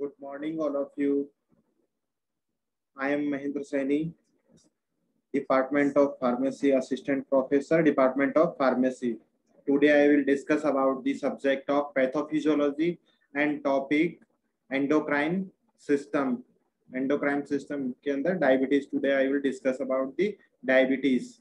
Good morning, all of you. I am Mahendra Saini, Department of Pharmacy, Assistant Professor, Department of Pharmacy. Today I will discuss about the subject of pathophysiology and topic endocrine system. Endocrine system के अंदर diabetes. Today I will discuss about the diabetes.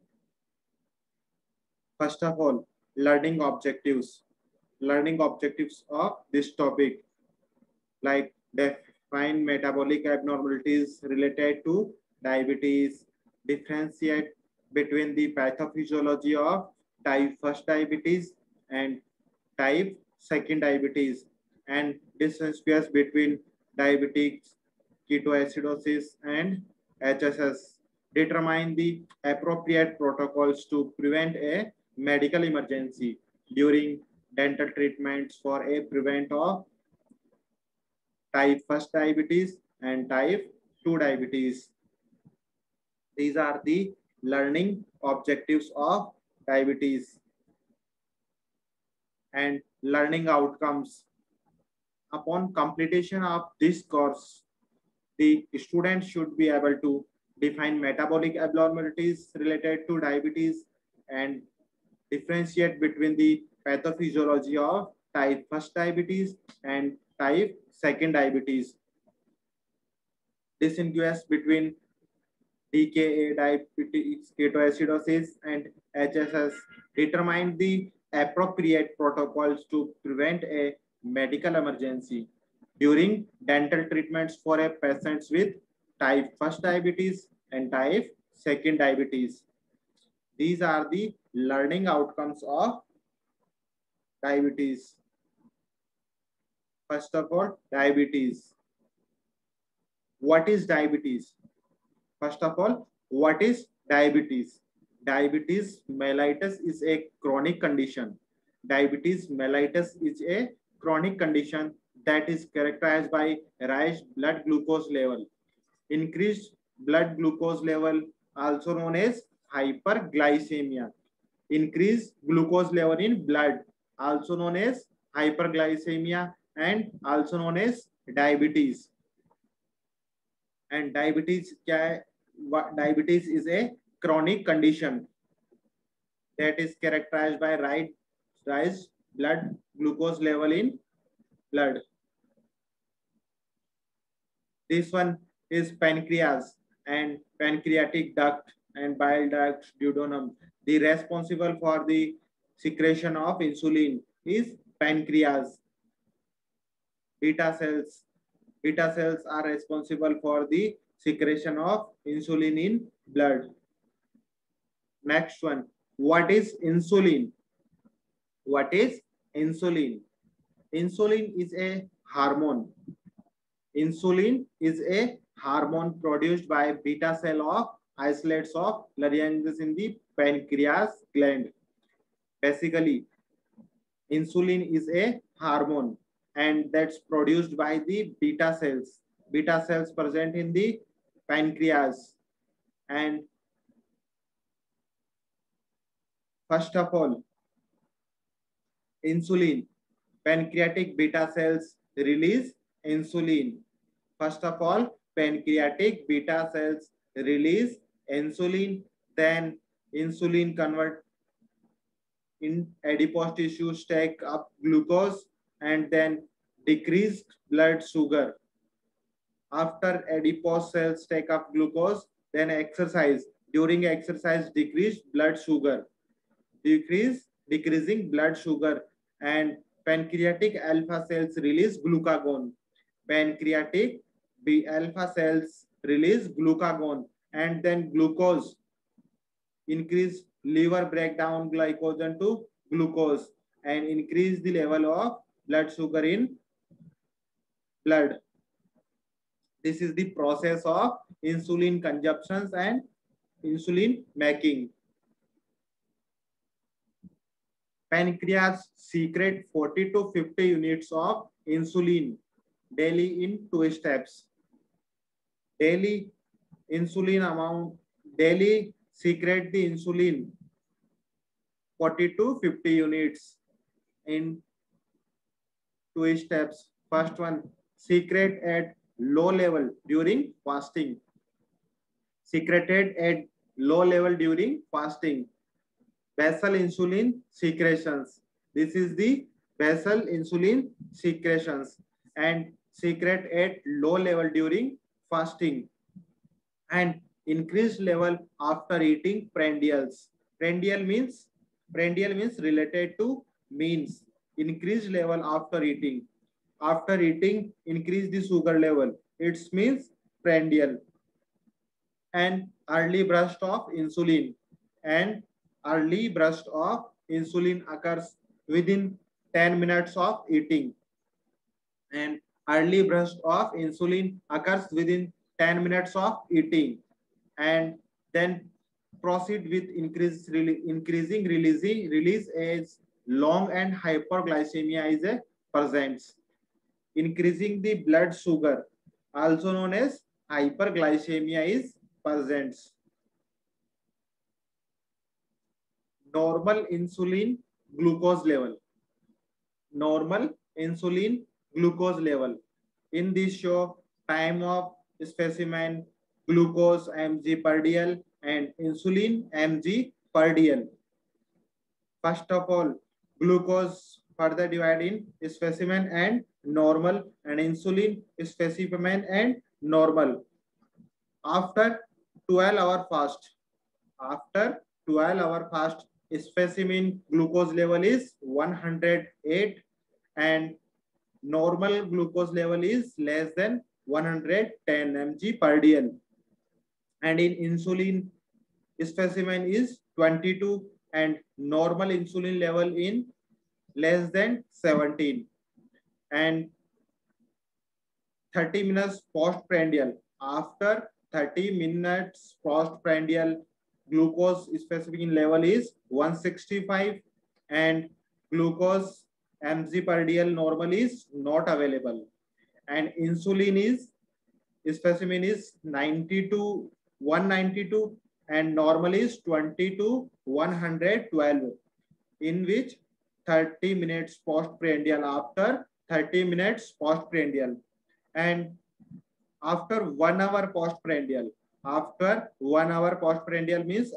First of all, learning objectives. Learning objectives of this topic, like define metabolic abnormalities related to diabetes, differentiate between the pathophysiology of type 1 diabetes and type 2 diabetes, and distinguish between diabetes, ketoacidosis, and HSS. Determine the appropriate protocols to prevent a medical emergency during dental treatments for a prevent of type 1 diabetes and type 2 diabetes. These are the learning objectives of diabetes. And learning outcomes. Upon completion of this course, the student should be able to define metabolic abnormalities related to diabetes and differentiate between the pathophysiology of type 1 diabetes and type 2 diabetes. Distinguish between DKA, diabetes ketoacidosis, and HSS. Determine the appropriate protocols to prevent a medical emergency during dental treatments for a patients with type 1 diabetes and type 2 diabetes. These are the learning outcomes of diabetes. First of all, diabetes. What is diabetes? First of all, what is diabetes? Diabetes mellitus is a chronic condition. Diabetes mellitus is a chronic condition that is characterized by raised blood glucose level. Increased blood glucose level, also known as hyperglycemia. Increased glucose level in blood, also known as hyperglycemia, and also known as diabetes. And diabetes क्या है? Diabetes is a chronic condition that is characterized by rise blood glucose level in blood. This one is pancreas and pancreatic duct and bile duct duodenum. The responsible for the secretion of insulin is pancreas. Beta cells. Beta cells are responsible for the secretion of insulin in blood. Next one. What is insulin? What is insulin? Insulin is a hormone. Insulin is a hormone produced by beta cell of isolates of larynx in the pancreas gland. Basically, insulin is a hormone and that's produced by the beta cells present in the pancreas. And first of all, insulin, pancreatic beta cells release insulin. First of all, pancreatic beta cells release insulin, then insulin convert in adipose tissues, take up glucose and then decrease blood sugar. After adipose cells take up glucose, then exercise. During exercise, decrease blood sugar. Decreasing blood sugar, and pancreatic alpha cells release glucagon. Pancreatic alpha cells release glucagon, and then glucose increase liver breakdown glycogen to glucose and increase the level of blood sugar in blood. This is the process of insulin consumptions and insulin making. Pancreas secrete 40 to 50 units of insulin daily in 2 steps. Daily insulin amount, daily secrete the insulin 40 to 50 units in 2 steps. First one, secret at low level during fasting. Secreted at low level during fasting. Basal insulin secretions. This is the basal insulin secretions and secret at low level during fasting and increased level after eating prandials. Prandial means related to means increased level after eating. After eating, increase the sugar level. It means prandial. And early burst of insulin. And early burst of insulin occurs within 10 minutes of eating. And early burst of insulin occurs within 10 minutes of eating. And then proceed with increasing release as long and hyperglycemia is a presents. Increasing the blood sugar, also known as hyperglycemia, is present. Normal insulin glucose level. Normal insulin glucose level. In this show, time of specimen, glucose mg per dl and insulin mg per dl. First of all, glucose further divided in specimen and normal, and insulin specimen and normal. After 12-hour fast, after 12-hour fast, specimen glucose level is 108 and normal glucose level is less than 110 mg per dl. And in insulin specimen is 22 and normal insulin level in less than 17. And 30 minutes postprandial. After 30 minutes postprandial, glucose specific level is 165 and glucose mg per dl normal is not available. And insulin is specimen is 92, 192 and normal is 20 to 112, in which 30 minutes postprandial, after 30 minutes postprandial. And after 1 hour postprandial, after 1 hour postprandial means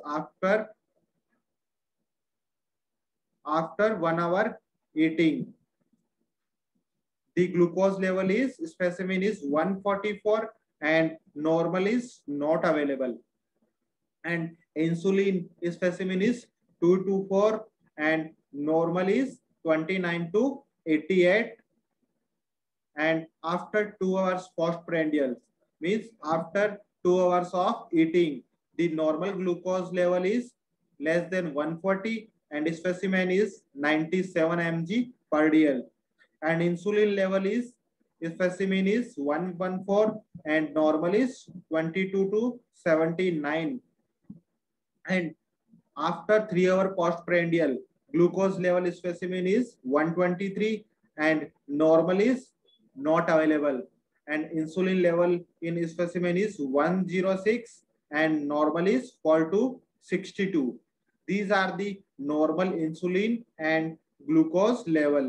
after 1 hour eating, the glucose level is specimen is 144 and normal is not available. And insulin specimen is 224 and normal is 29 to 88. And after 2 hours postprandial means after 2 hours of eating, the normal glucose level is less than 140 and specimen is 97 mg per dl. And insulin level is specimen is 114 and normal is 22 to 79. And after 3 hour postprandial, glucose level specimen is 123 and normal is not available. And insulin level in specimen is 106 and normal is 4 to 62. These are the normal insulin and glucose level.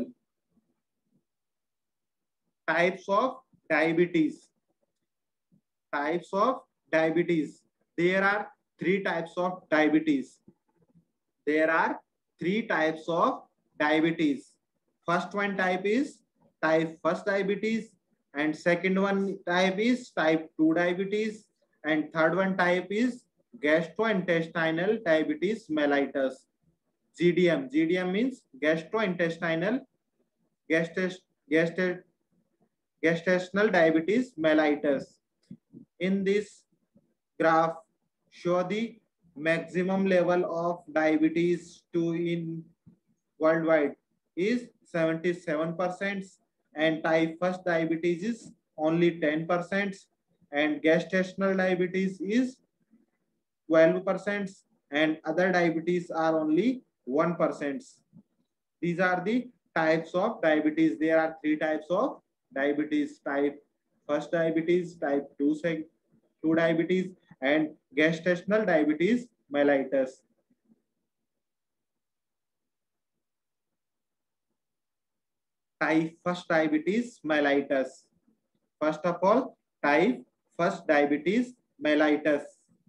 Types of diabetes. Types of diabetes. There are three types of diabetes. There are three types of diabetes. First one type is type 1 diabetes, and second one type is type 2 diabetes, and third one type is gastrointestinal diabetes mellitus. GDM. GDM means gastrointestinal gastro gestational diabetes mellitus. In this graph, show the maximum level of diabetes to in worldwide is 77% and type 1 diabetes is only 10% and gestational diabetes is 12% and other diabetes are only 1%. These are the types of diabetes. There are three types of diabetes: type 1 diabetes, type 2 diabetes, and gestational diabetes mellitus. Type 1 diabetes mellitus. First of all, type 1 diabetes mellitus.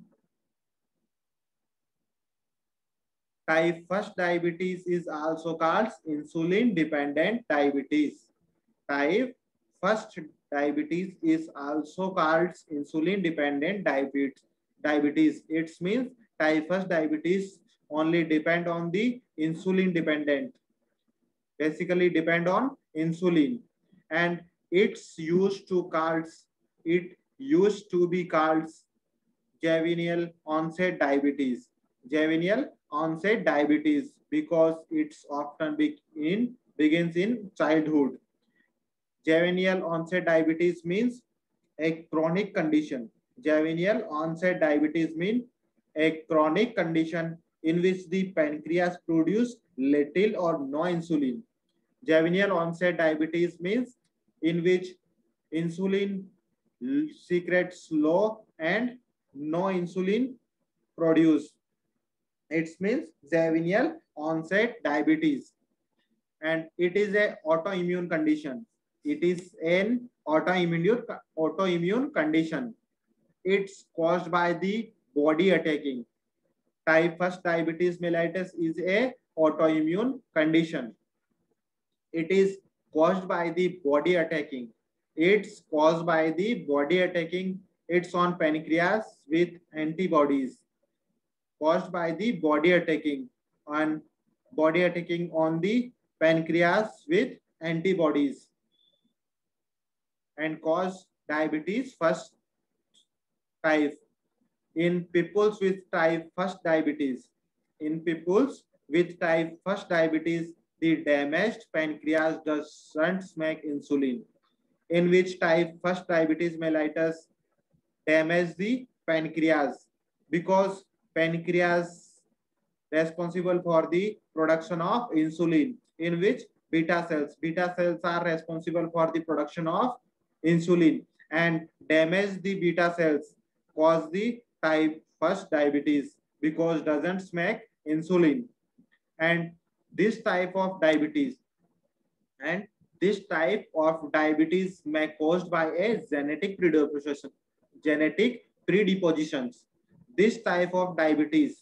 Type 1 diabetes is also called insulin dependent diabetes. Type 1 diabetes is also called insulin dependent diabetes. It means type 1 diabetes only depend on the insulin dependent, basically depend on insulin, and it used to be called juvenile onset diabetes. Juvenile onset diabetes because it's often begins in childhood. Juvenile onset diabetes means a chronic condition. Juvenile onset diabetes means a chronic condition in which the pancreas produce little or no insulin. Juvenile onset diabetes means in which insulin secretes low and no insulin produced. It means juvenile onset diabetes, and it is a autoimmune condition. It is an autoimmune condition. It's caused by the body attacking. Type 1 diabetes mellitus is a autoimmune condition. It is caused by the body attacking. It's caused by the body attacking its own pancreas with antibodies. Caused by the body attacking on the pancreas with antibodies, and cause diabetes first type. In peoples with type 1 diabetes, the damaged pancreas doesn't make insulin, in which type 1 diabetes mellitus damage the pancreas, because pancreas responsible for the production of insulin, in which beta cells are responsible for the production of insulin, and damage the beta cells cause the type 1 diabetes because doesn't make insulin. And this type of diabetes and this type of diabetes may caused by a genetic predispositions. This type of diabetes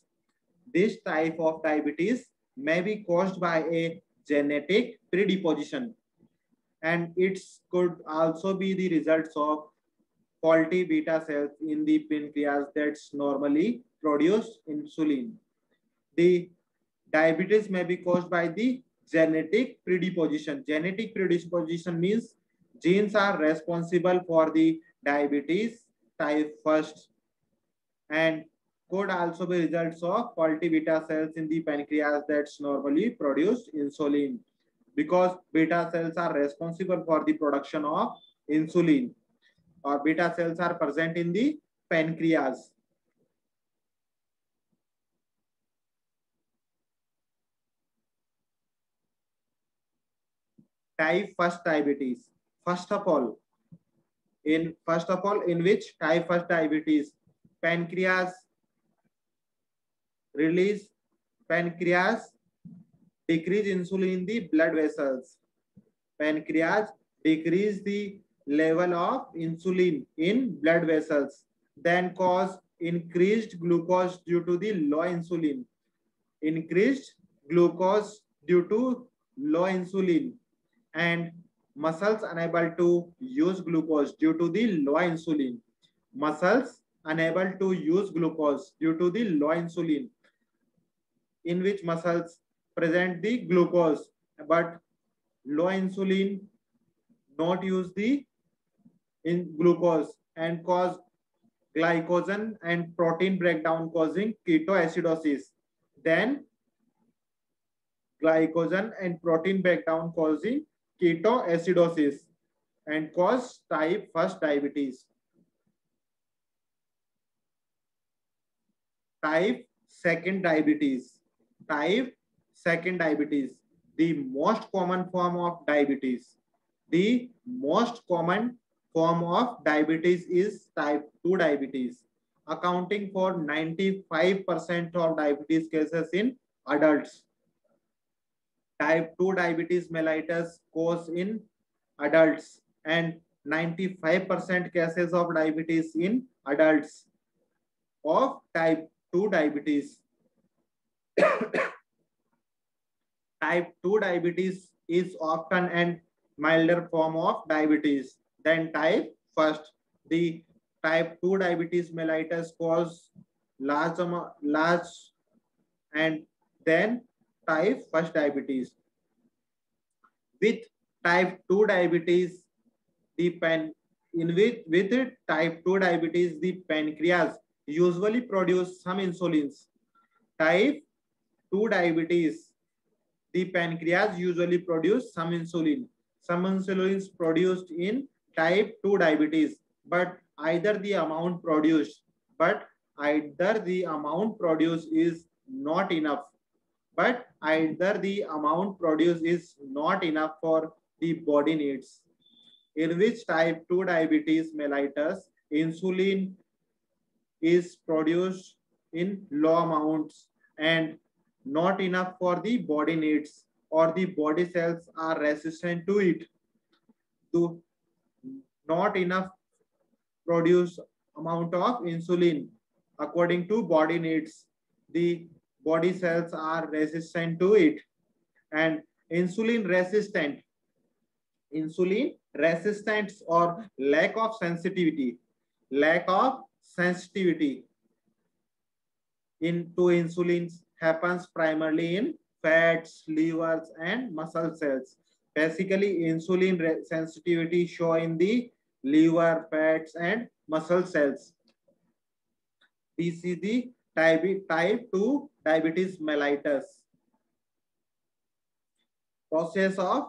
may be caused by a genetic predisposition, and it could also be the results of faulty beta cells in the pancreas that's normally produce insulin. The diabetes may be caused by the genetic predisposition. Genetic predisposition means genes are responsible for the diabetes type 1, and could also be results of faulty beta cells in the pancreas that's normally produce insulin, because beta cells are responsible for the production of insulin, or beta cells are present in the pancreas. Type 1 diabetes. First of all, in which type 1 diabetes, pancreas release pancreas decrease insulin in the blood vessels. Pancreas decrease the level of insulin in blood vessels, then cause increased glucose due to the low insulin. Increased glucose due to low insulin, and muscles unable to use glucose due to the low insulin. Muscles unable to use glucose due to the low insulin, in which muscles present the glucose but low insulin not use the glucose, and cause glycogen and protein breakdown causing ketoacidosis. Then glycogen and protein breakdown causing ketoacidosis, and cause type 1 diabetes. Type 2 diabetes. Type 2 diabetes, the most common form of diabetes. The most common form of diabetes is type 2 diabetes, accounting for 95% of diabetes cases in adults. Type 2 diabetes mellitus cause in adults, and 95% cases of diabetes in adults of type 2 diabetes. Type 2 diabetes is often a milder form of diabetes than type 1. The type 2 diabetes mellitus cause large and then type 1 diabetes. With type 2 diabetes, the with type 2 diabetes, the pancreas usually produce some insulins. Type 2 diabetes, the pancreas usually produce some insulin. Some insulin is produced in type 2 diabetes, but either the amount produced, is not enough. But either the amount produced is not enough for the body needs. In which type 2 diabetes mellitus, insulin is produced in low amounts and not enough for the body needs, or the body cells are resistant to it. To not enough produce amount of insulin according to body needs, the body cells are resistant to it. And insulin resistance or lack of sensitivity into insulin happens primarily in fats, livers, and muscle cells. Basically, insulin sensitivity show in the liver, fats, and muscle cells. This is the type 2 diabetes mellitus. Process of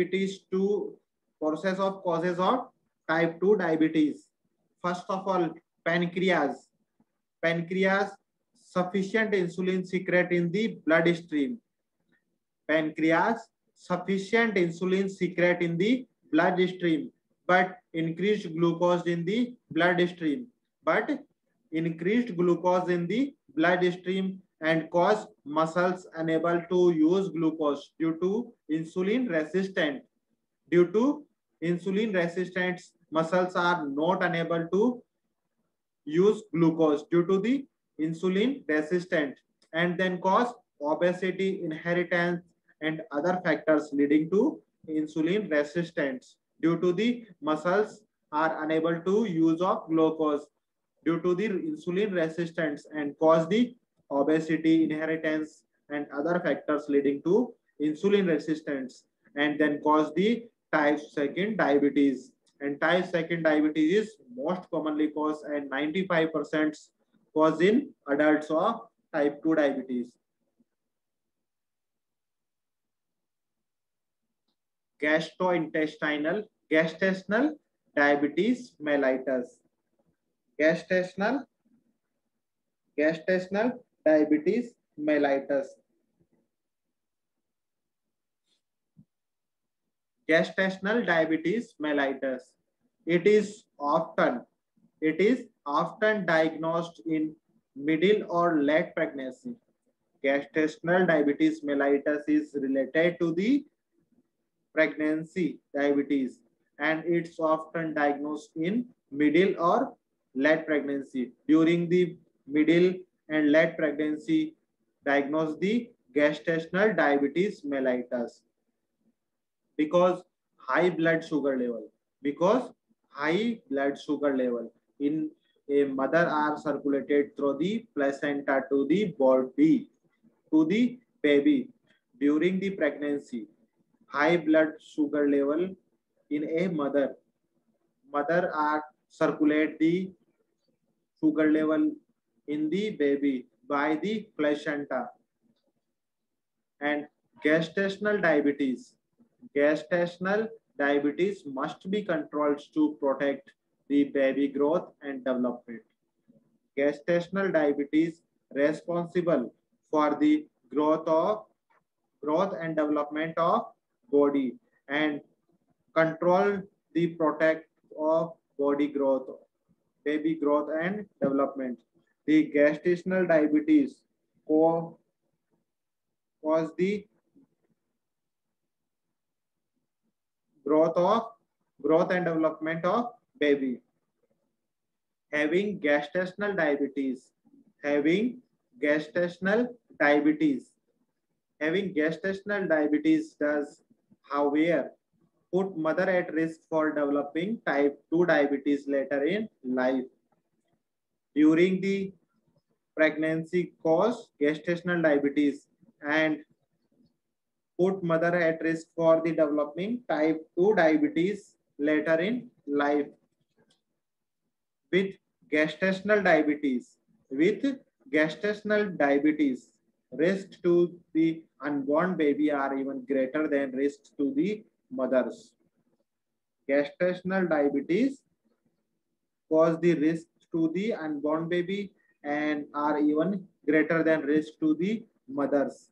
causes of type 2 diabetes. First of all, pancreas. Pancreas sufficient insulin secrete in the bloodstream. Pancreas sufficient insulin secrete in the bloodstream, but increased glucose in the bloodstream. And cause muscles unable to use glucose due to insulin resistant. Due to insulin resistance, muscles are not unable to use glucose due to the insulin resistant, and then cause obesity, inheritance, and other factors leading to insulin resistance due to the muscles are unable to use of glucose due to the insulin resistance, and cause the obesity, inheritance, and other factors leading to insulin resistance, and then cause the type 2 diabetes. And type 2 diabetes is most commonly caused and 95% cause in adults of type 2 diabetes. Gestational diabetes mellitus. Gestational diabetes mellitus. Gestational diabetes mellitus. It is often diagnosed in middle or late pregnancy. Gestational diabetes mellitus is related to the pregnancy diabetes, and it's often diagnosed in middle or late pregnancy. During the middle and late pregnancy, diagnose the gestational diabetes mellitus. Because high blood sugar level in a mother are circulated through the placenta to the body, to the baby. During the pregnancy, high blood sugar level in a mother are circulate the sugar level in the baby by the placenta. And gestational diabetes must be controlled to protect the baby growth and development. Gestational diabetes responsible for the growth and development of body, and control the protect of body growth, baby growth and development. The gestational diabetes cause the growth of growth and development of baby. Having gestational diabetes, having gestational diabetes, having gestational diabetes does, however, put mother at risk for developing type 2 diabetes later in life. During the pregnancy cause gestational diabetes and put mother at risk for the developing type 2 diabetes later in life. With gestational diabetes, with gestational diabetes, risk to the unborn baby are even greater than risks to the mothers. Gestational diabetes cause the risk to the unborn baby and are even greater than risk to the mothers.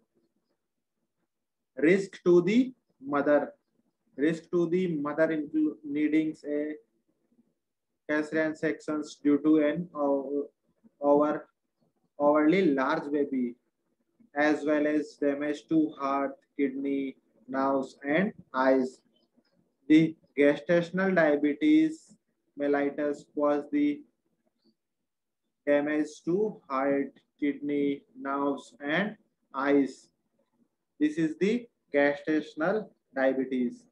Risk to the mother, risk to the mother needing a cesarean sections due to an over overly large baby, as well as damage to heart, kidney, nerves, and eyes. The gestational diabetes mellitus was the damage to heart, kidney, nerves, and eyes. This is the gestational diabetes.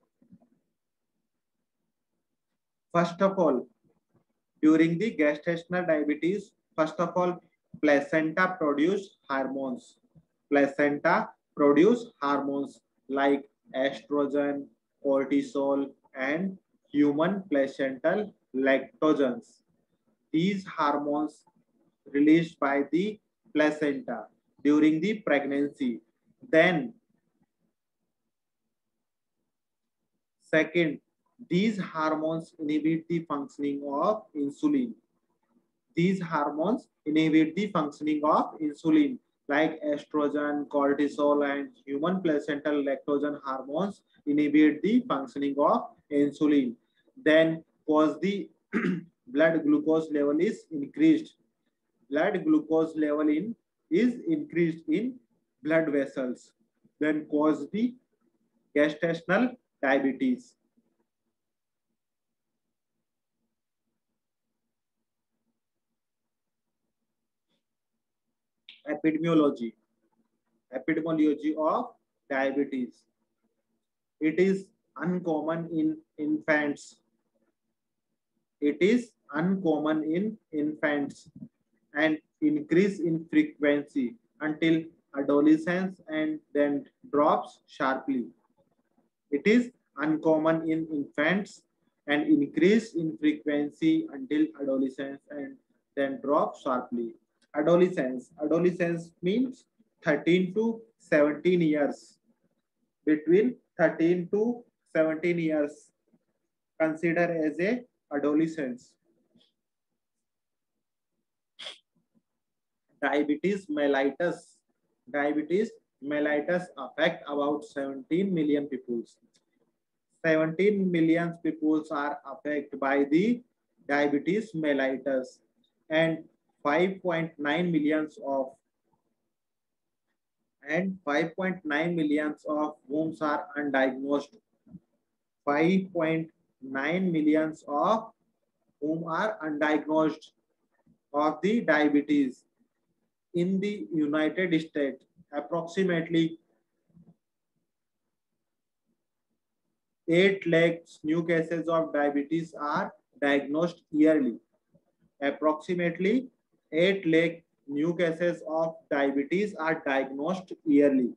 First of all, during the gestational diabetes, first of all, placenta produce hormones. Placenta produce hormones like estrogen, cortisol, and human placental lactogens. These hormones released by the placenta during the pregnancy. Then, second, these hormones inhibit the functioning of insulin. These hormones inhibit the functioning of insulin like estrogen, cortisol, and human placental lactogen hormones inhibit the functioning of insulin. Then cause the blood glucose level is increased. Blood glucose level is increased in blood vessels. Then cause the gestational diabetes. Epidemiology. Epidemiology of diabetes. It is uncommon in infants. It is uncommon in infants and increase in frequency until adolescence and then drops sharply. It is uncommon in infants and increase in frequency until adolescence and then drop sharply. Adolescence. Adolescence means 13 to 17 years. Between 13 to 17 years consider as a adolescence. Diabetes mellitus. Diabetes mellitus affect about 17 million people. 17 million people are affected by the diabetes mellitus and 5.9 millions of 5.9 millions of whom are undiagnosed. 5.9 millions of whom are undiagnosed of the diabetes. In the United States, approximately 8 lakhs new cases of diabetes are diagnosed yearly. Approximately 8 lakh new cases of diabetes are diagnosed yearly.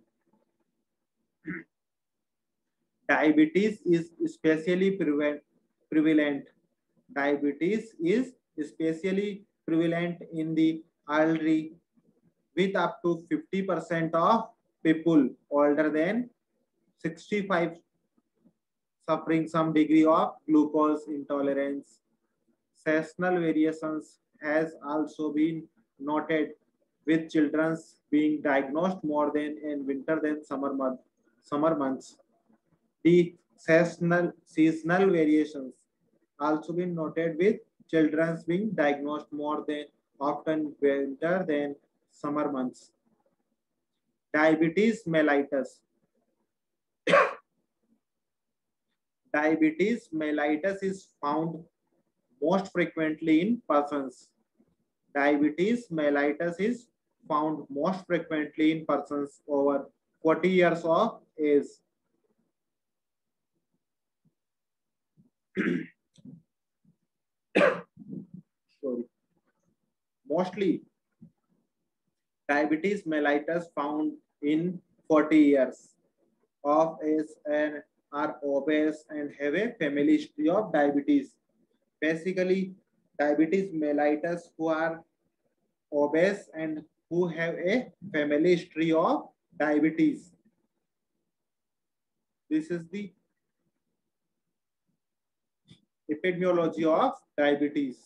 Diabetes is especially prevalent. Diabetes is especially prevalent in the elderly, with up to 50% of people older than 65 suffering some degree of glucose intolerance. Seasonal variations has also been noted, with children being diagnosed more than in winter than summer months. The seasonal variations also been noted, with children being diagnosed more than often winter than summer months. Diabetes mellitus. diabetes mellitus is found most frequently in persons. Diabetes mellitus is found most frequently in persons over 40 years of age. Sorry. Mostly diabetes mellitus found in 40 years of age and are obese and have a family history of diabetes. Basically, diabetes mellitus who are obese and who have a family history of diabetes. This is the epidemiology of diabetes.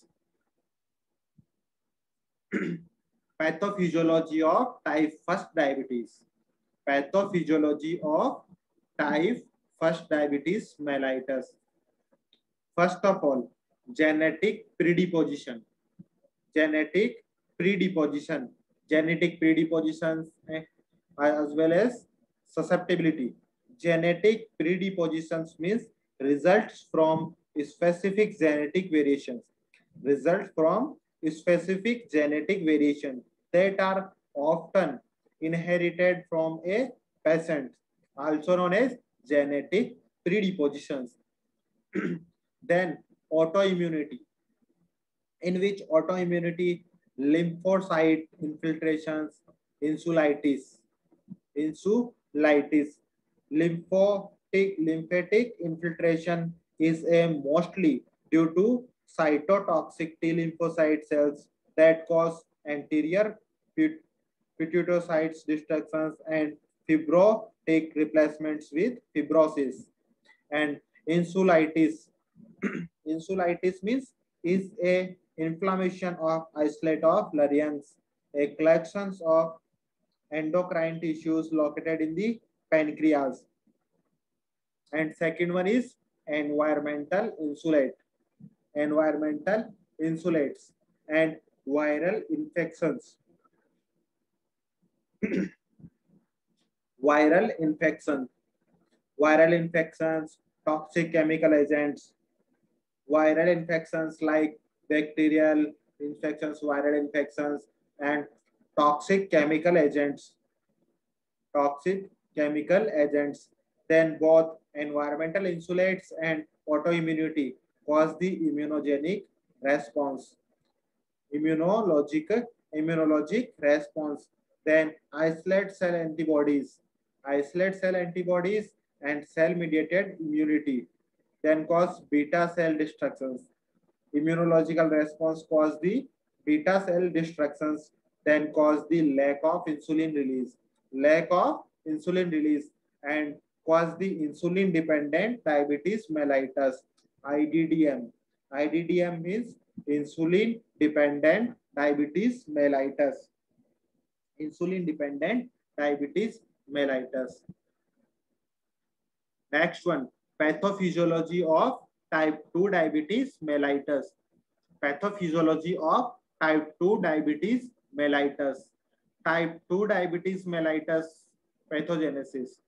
Pathophysiology of type 1 diabetes. Pathophysiology of type 1 diabetes mellitus. First of all, genetic predisposition. Genetic predisposition. Genetic predispositions as well as susceptibility. Genetic predispositions means results from specific genetic variations. Results from specific genetic variation that are often inherited from a patient, also known as genetic predispositions. Then autoimmunity, in which autoimmunity, lymphocyte infiltrations, insulitis, lymphatic infiltration is a mostly due to cytotoxic T lymphocyte cells that cause anterior pituitary destructions and fibrotic replacements with fibrosis. And insulitis. Insulitis means is a inflammation of isolate of larynx, a collection of endocrine tissues located in the pancreas. And second one is environmental insulate. Environmental insulates and viral infections. Viral infection. Viral infections, toxic chemical agents, viral infections like bacterial infections, viral infections, and toxic chemical agents. Toxic chemical agents. Then both environmental insulates and autoimmunity cause the immunogenic response. Immunologic response. Then isolate cell antibodies. Isolate cell antibodies and cell mediated immunity then cause beta cell destructions. Immunological response cause the beta cell destructions, then cause the lack of insulin release. Lack of insulin release and cause the insulin dependent diabetes mellitus, IDDM. IDDM means insulin dependent diabetes mellitus. Insulin dependent diabetes mellitus. Next one, pathophysiology of type 2 diabetes mellitus. Pathophysiology of type 2 diabetes mellitus. Type 2 diabetes mellitus pathogenesis.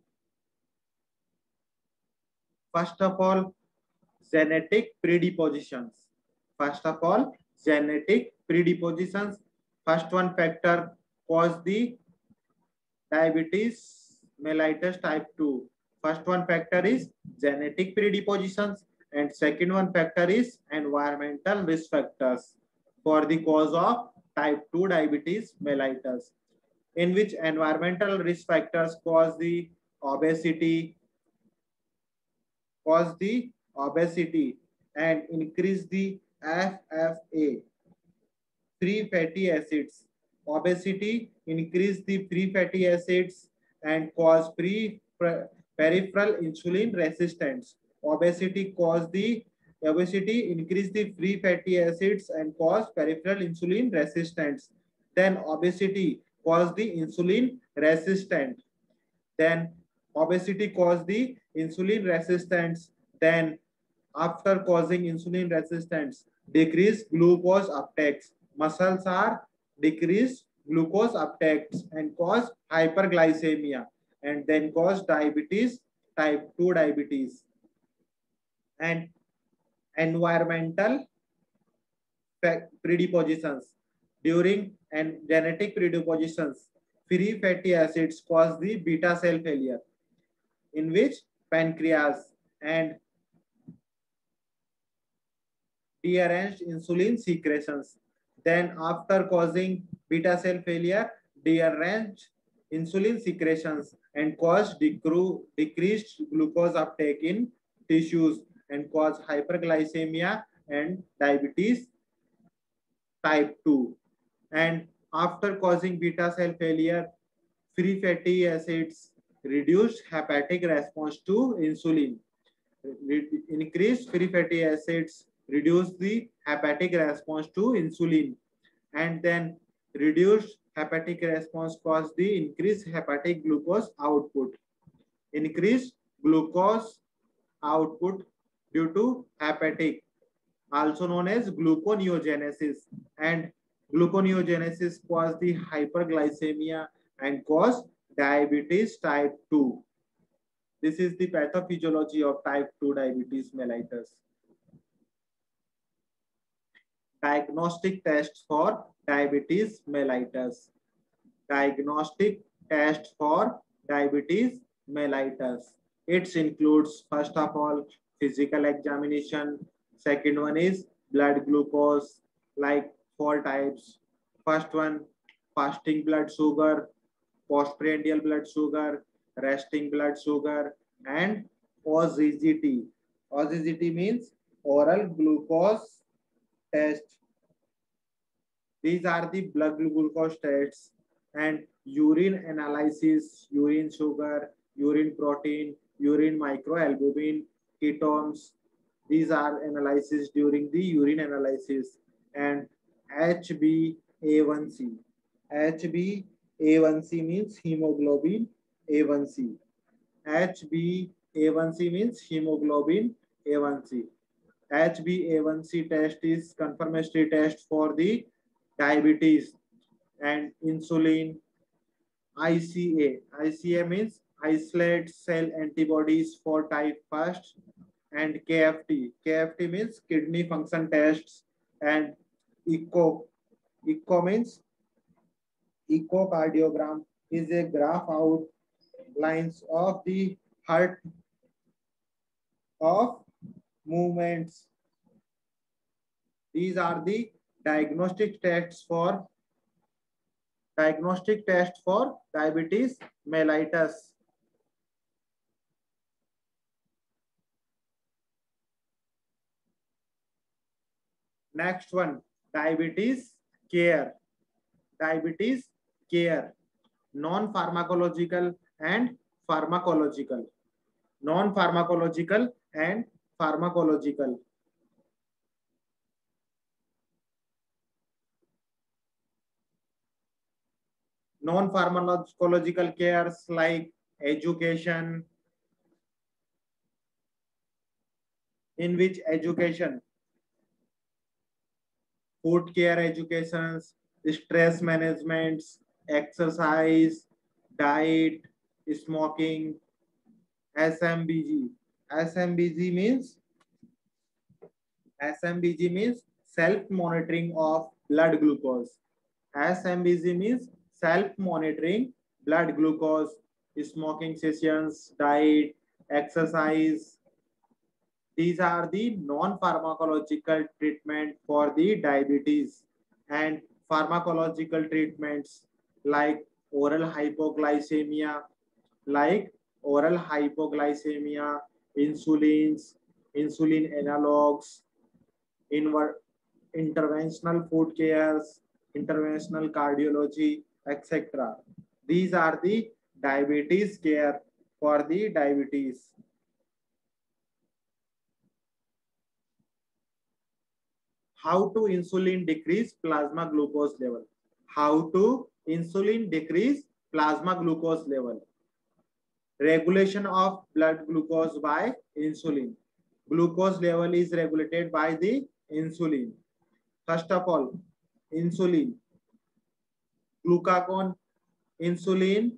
First of all, genetic predispositions. First of all, genetic predispositions. First one factor cause the diabetes mellitus type 2. First one factor is genetic predispositions and second one factor is environmental risk factors for the cause of type 2 diabetes mellitus, in which environmental risk factors cause the obesity and increase the FFA, free fatty acids. Obesity increase the free fatty acids and cause peripheral insulin resistance. Obesity increase the free fatty acids and cause peripheral insulin resistance. Then obesity cause the insulin resistant. Then obesity cause the insulin resistance. Then after causing insulin resistance, decrease glucose uptakes. Muscles are decreased glucose uptakes and cause hyperglycemia and then cause diabetes, type 2 diabetes. and environmental predispositions. During and genetic predispositions, free fatty acids cause the beta cell failure, in which pancreas and dearranged insulin secretions. Then, after causing beta cell failure, dearranged insulin secretions and cause decreased glucose uptake in tissues and cause hyperglycemia and diabetes type 2. And after causing beta cell failure, free fatty acids reduce hepatic response to insulin. Increased free fatty acids reduce the hepatic response to insulin, and then reduced hepatic response cause the increased hepatic glucose output. Increased glucose output due to hepatic, also known as gluconeogenesis, and gluconeogenesis cause the hyperglycemia and cause diabetes type 2. This is the pathophysiology of type 2 diabetes mellitus. Diagnostic tests for diabetes mellitus. Diagnostic test for diabetes mellitus. It includes, first of all, physical examination. Second one is blood glucose, like 4 types. First one, fasting blood sugar, postprandial blood sugar, resting blood sugar, and OGGT. OGGT means oral glucose test. These are the blood glucose tests, and urine analysis, urine sugar, urine protein, urine microalbumin, ketones. These are analysis during the urine analysis, and HbA1c. HbA1c means hemoglobin A1c. HbA1c means hemoglobin A1c. HbA1c test is confirmatory test for the diabetes, and insulin. ICA. ICA means isolate cell antibodies for type 1st, and KFT. KFT means kidney function tests, and ECO. ECO means echocardiogram is a graph outlines of the heart of movements. These are the diagnostic tests for diabetes mellitus. Next one, diabetes care. Diabetes care, non-pharmacological and pharmacological. Non-pharmacological and pharmacological. Non-pharmacological cares like education, in which education, food care educations, stress management, exercise, diet, smoking, SMBG. SMBG means self-monitoring of blood glucose. SMBG means self-monitoring blood glucose, smoking sessions, diet, exercise. These are the non-pharmacological treatment for the diabetes, and pharmacological treatments like oral hypoglycemia, insulins, insulin analogs, interventional food cares, interventional cardiology, etc. These are the diabetes care for the diabetes. How to insulin decrease plasma glucose level? How to insulin decrease plasma glucose level? Regulation of blood glucose by insulin. Glucose level is regulated by the insulin. First of all, insulin, glucagon, insulin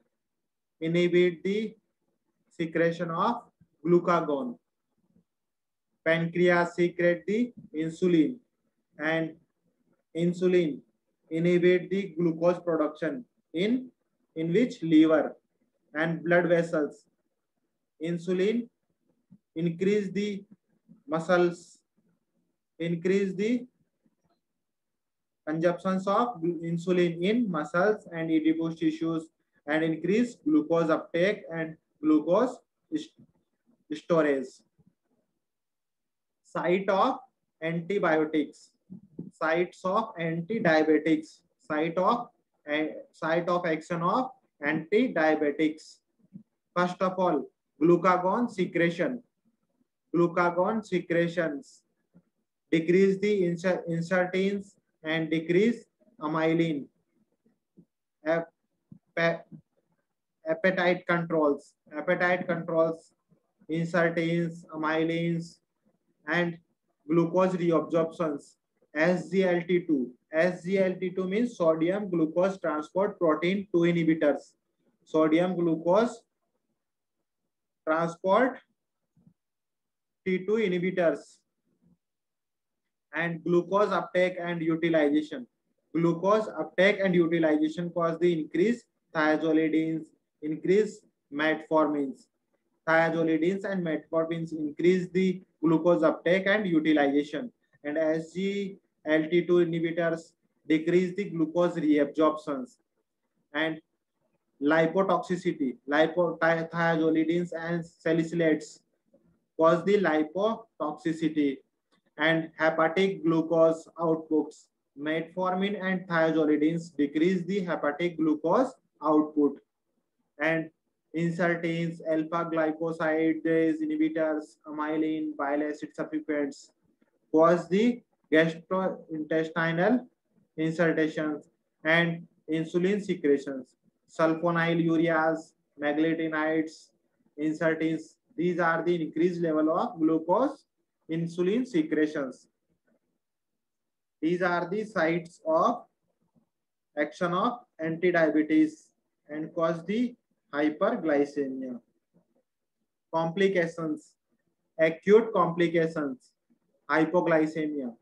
inhibit the secretion of glucagon. pancreas secrete the insulin, and insulin inhibit the glucose production in which liver and blood vessels. Insulin increase the muscles, increase the consumptions of insulin in muscles and adipose tissues, and increase glucose uptake and glucose storage. Site of antibiotics, sites of anti-diabetics, site of action of anti-diabetics. First of all, glucagon secretion. Glucagon secretions decrease the insertins and decrease amylin. Appetite controls. Appetite controls insertins, amylins, and glucose reabsorptions. SGLT2. SGLT2 means sodium glucose transport protein 2 inhibitors. Sodium glucose transport T2 inhibitors. And glucose uptake and utilization. Glucose uptake and utilization cause the increase thiazolidines, increase metformins. Thiazolidines and metformins increase the glucose uptake and utilization. And SGLT2 inhibitors decrease the glucose reabsorptions. And lipotoxicity, thiazolidines and salicylates cause the lipotoxicity. And hepatic glucose outputs. Metformin and thiazolidines decrease the hepatic glucose output. And insertins, alpha glycosidase inhibitors, amylin, bile acid supplements cause the gastrointestinal insertions and insulin secretions. Sulfonylureas, meglitinides, insertins, these are the increased level of glucose insulin secretions. These are the sites of action of anti-diabetes and cause the hyperglycemia. Complications, acute complications, hypoglycemia.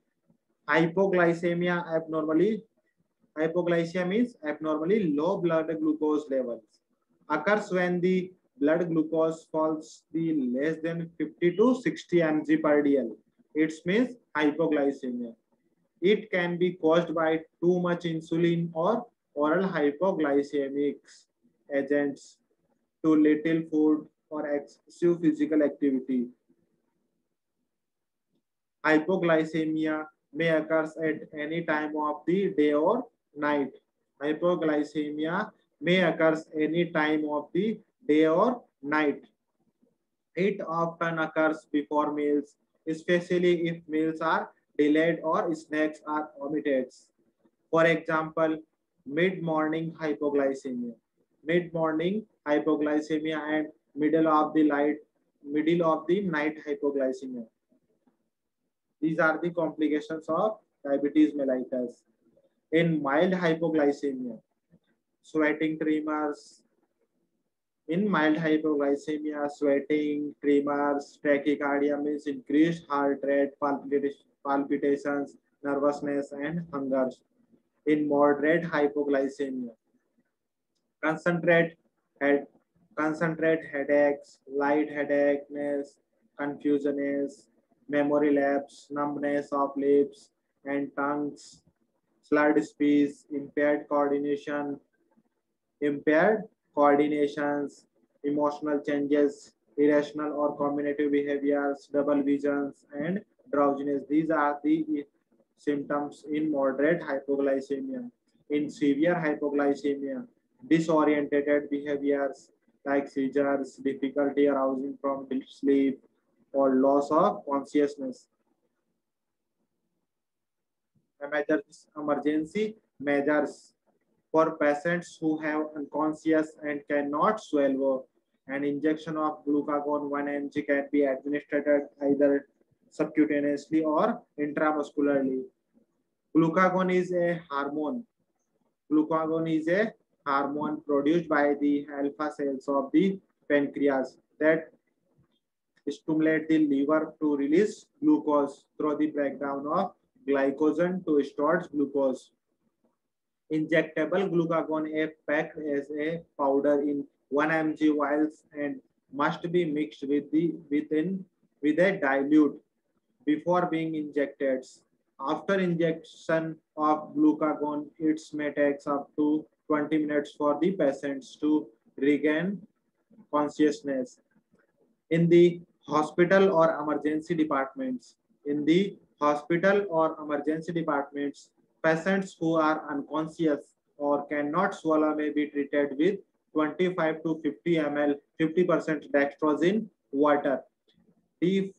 Hypoglycemia means abnormally low blood glucose levels. Occurs when the blood glucose falls the less than 50 to 60 mg per dl. It means hypoglycemia. It can be caused by too much insulin or oral hypoglycemic agents, too little food, or excessive physical activity. Hypoglycemia may occur at any time of the day or night. Hypoglycemia may occur any time of the day or night. It often occurs before meals, especially if meals are delayed or snacks are omitted. For example, mid-morning hypoglycemia. Mid-morning hypoglycemia and middle of the night hypoglycemia. These are the complications of diabetes mellitus. In mild hypoglycemia, sweating tremors. In mild hypoglycemia, sweating, tremors, tachycardia means increased heart rate, palpitations, nervousness, and hunger. In moderate hypoglycemia, concentrate head, concentrate headaches, light headaches, confusioness, memory lapse, numbness of lips and tongues, slurred speech, impaired coordinations, emotional changes, irrational or combinative behaviors, double visions, and drowsiness. These are the symptoms in moderate hypoglycemia. In severe hypoglycemia, disorientated behaviors like seizures, difficulty arousing from sleep, or loss of consciousness. Emergency measures for patients who have unconscious and cannot swallow. An injection of glucagon 1 mg can be administered either subcutaneously or intramuscularly. Glucagon is a hormone. Glucagon is a hormone produced by the alpha cells of the pancreas that stimulate the liver to release glucose through the breakdown of glycogen to store glucose. Injectable glucagon is packed as a powder in 1 mg vials and must be mixed with a dilute before being injected. After injection of glucagon, it may take up to 20 minutes for the patients to regain consciousness. In the hospital or emergency departments, in the hospital or emergency departments, patients who are unconscious or cannot swallow may be treated with 25 to 50 ml, 50% dextrose in water. D,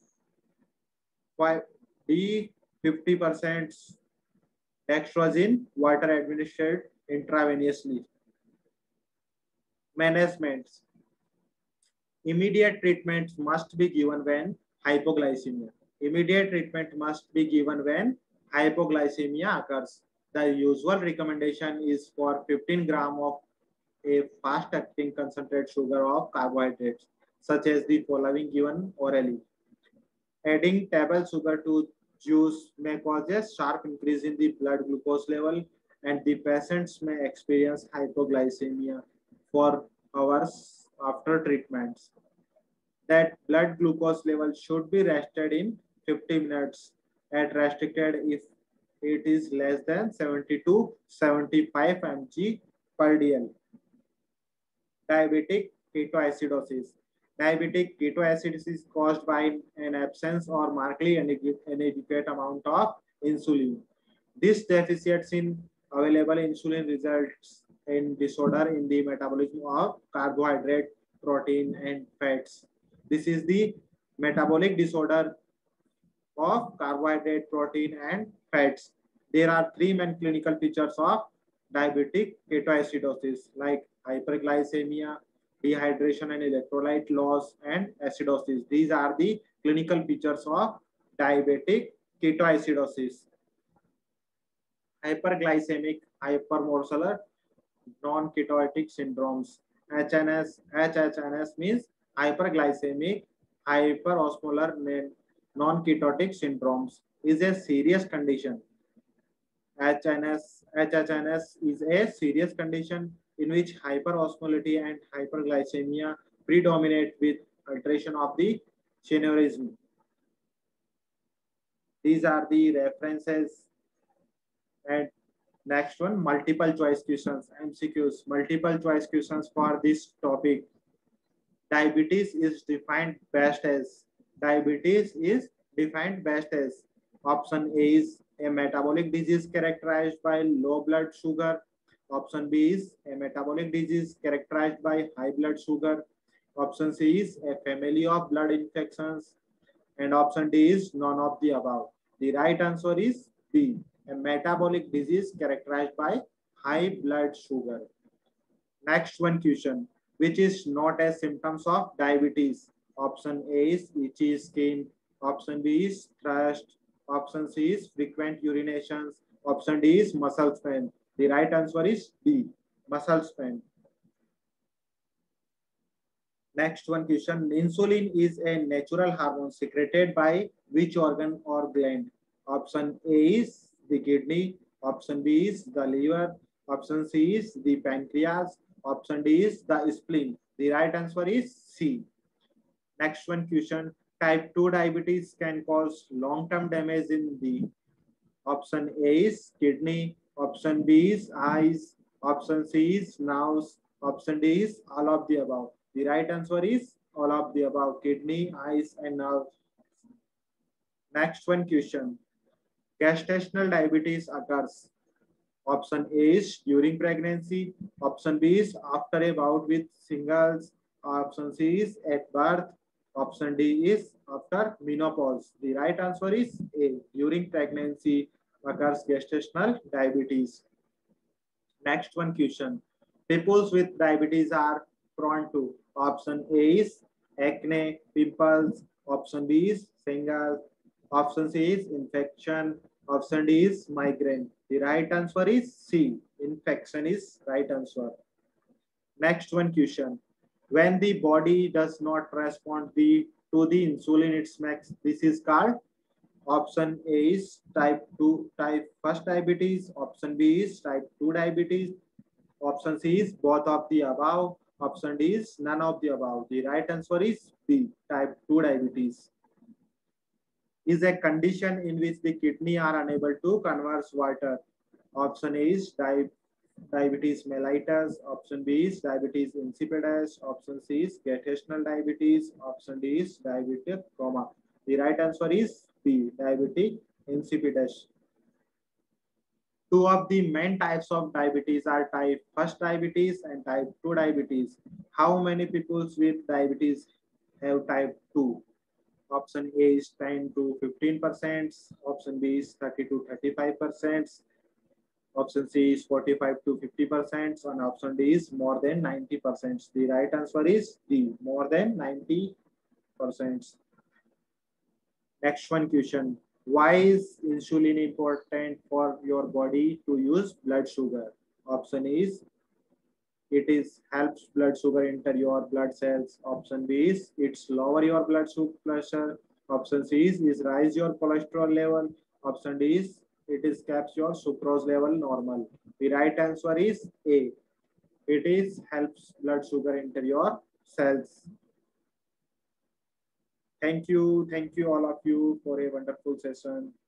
D 50% dextrose in water administered intravenously. Management. Immediate treatment must be given when hypoglycemia. Immediate treatment must be given when hypoglycemia occurs. The usual recommendation is for 15 gram of a fast-acting concentrated sugar of carbohydrates, such as the following given orally. Adding table sugar to juice may cause a sharp increase in the blood glucose level, and the patients may experience hypoglycemia for hours after treatments. That blood glucose level should be rested in 50 minutes at restricted if it is less than 70 to 75 mg per dl. Diabetic ketoacidosis. Diabetic ketoacidosis is caused by an absence or markedly inadequate amount of insulin. This deficits in available insulin results in disorder in the metabolism of carbohydrate, protein, and fats. This is the metabolic disorder of carbohydrate, protein, and fats. There are three main clinical features of diabetic ketoacidosis like hyperglycemia, dehydration and electrolyte loss, and acidosis. These are the clinical features of diabetic ketoacidosis. Hyperglycemic, hypermorsal, non-ketotic syndromes. HHNS means hyperglycemic, hyperosmolar, non-ketotic syndromes is a serious condition. HHNS is a serious condition in which hyperosmolality and hyperglycemia predominate with alteration of the aneurysm. These are the references. And next one, multiple choice questions, MCQs, multiple choice questions for this topic. Diabetes is defined best as. Diabetes is defined best as. Option A is a metabolic disease characterized by low blood sugar. Option B is a metabolic disease characterized by high blood sugar. Option C is a family of blood infections. And option D is none of the above. The right answer is B, a metabolic disease characterized by high blood sugar. Next one question, which is not as symptoms of diabetes. Option A is itchy skin. Option B is thirst. Option C is frequent urinations. Option D is muscle pain. The right answer is D, muscle pain. Next one question, insulin is a natural hormone secreted by which organ or gland? Option A is the kidney. Option B is the liver. Option C is the pancreas. Option D is the spleen. The right answer is C. Next one question, type 2 diabetes can cause long-term damage in the. Option A is kidney. Option B is eyes. Option C is nerves. Option D is all of the above. The right answer is all of the above, kidney, eyes, and nerves. Next one question, gestational diabetes occurs. Option A is during pregnancy. Option B is after a bout with singles. Option C is at birth. Option D is after menopause. The right answer is A, during pregnancy occurs gestational diabetes. Next one question, people with diabetes are prone to. Option A is acne, pimples. Option B is shingles. Option C is infection. Option D is migraine. The right answer is C, infection is right answer. Next one question, when the body does not respond to the insulin its max. This is called option A is type 2 type 1 diabetes, option B is type 2 diabetes, option C is both of the above, option D is none of the above. The right answer is B, type 2 diabetes is a condition in which the kidney are unable to convert water. Option A is diabetes mellitus, option B is diabetes insipidus, option C is gestational diabetes, option D is diabetic coma. The right answer is B, diabetic insipidus. Two of the main types of diabetes are type 1 diabetes and type 2 diabetes. How many people with diabetes have type 2? Option A is 10 to 15%, option B is 30 to 35%, option C is 45 to 50%, and option D is more than 90%. The right answer is D, more than 90%. Next one question. Why is insulin important for your body to use blood sugar? Option is it is helps blood sugar enter your blood cells. Option B is it's lower your blood sugar pressure. Option C is rise your cholesterol level. Option D is it is keeps your sucrose level normal. The right answer is A. It is helps blood sugar enter your cells. Thank you all of you for a wonderful session.